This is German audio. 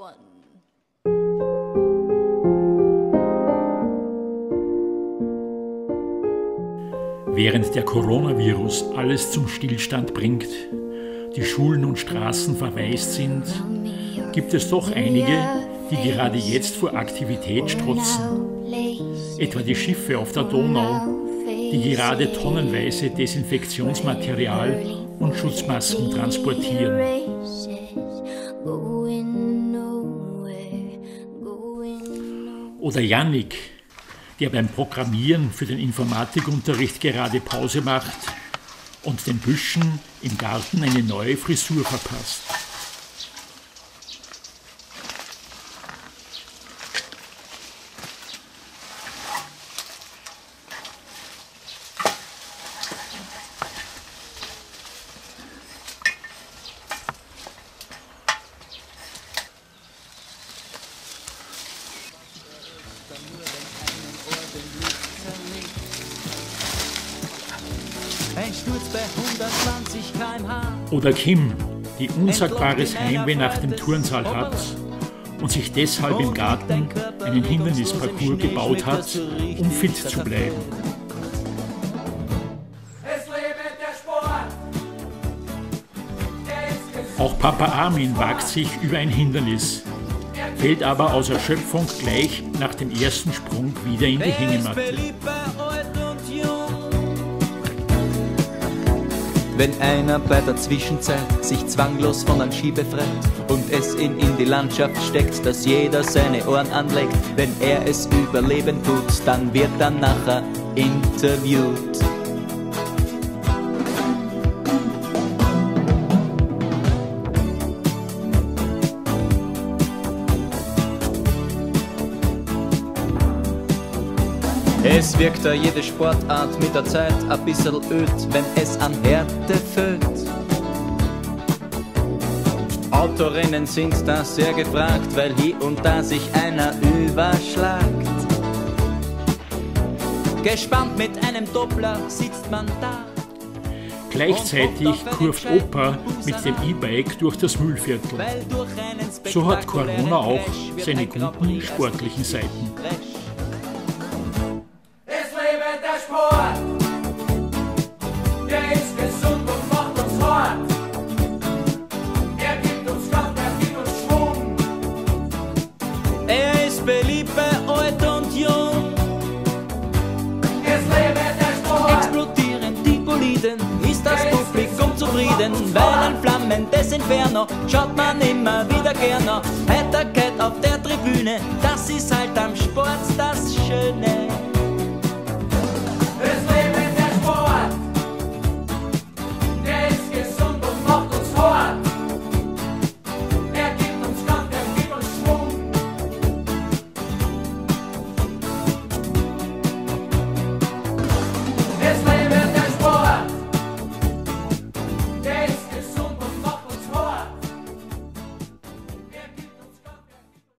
Während der Coronavirus alles zum Stillstand bringt, die Schulen und Straßen verwaist sind, gibt es doch einige, die gerade jetzt vor Aktivität strotzen. Etwa die Schiffe auf der Donau, die gerade tonnenweise Desinfektionsmaterial und Schutzmasken transportieren. Oder Jannik, der beim Programmieren für den Informatikunterricht gerade Pause macht und den Büschen im Garten eine neue Frisur verpasst. Ein Sturz bei 120 km/h. Oder Kim, die unsagbares Heimweh nach dem Turnsaal hat und sich deshalb im Garten einen Hindernisparcours gebaut hat, um fit zu bleiben. Auch Papa Armin wagt sich über ein Hindernis, fällt aber aus Erschöpfung gleich nach dem ersten Sprung wieder in die Hängematte. Wenn einer bei der Zwischenzeit sich zwanglos von einem Ski befreit und es ihn in die Landschaft steckt, dass jeder seine Ohren anlegt, wenn er es überleben tut, dann wird er nachher interviewt. Es wirkt da jede Sportart mit der Zeit ein bisschen öd, wenn es an Härte fehlt. Autorennen sind da sehr gefragt, weil hier und da sich einer überschlagt. Gespannt mit einem Doppler sitzt man da. Gleichzeitig kurft Opa mit dem E-Bike durch das Mühlviertel. So hat Corona auch seine guten sportlichen Seiten. Der ist gesund und macht uns hart. Er gibt uns Kraft, er gibt uns Schwung. Er ist beliebt bei alt und jung. Es lebe der Sport. Explodieren die Boliden, ist das Publikum zufrieden, weil ein flammendes Inferno schaut man immer wieder gerne. Heiterkeit auf der Tribüne, das ist halt am Sport das Schöne.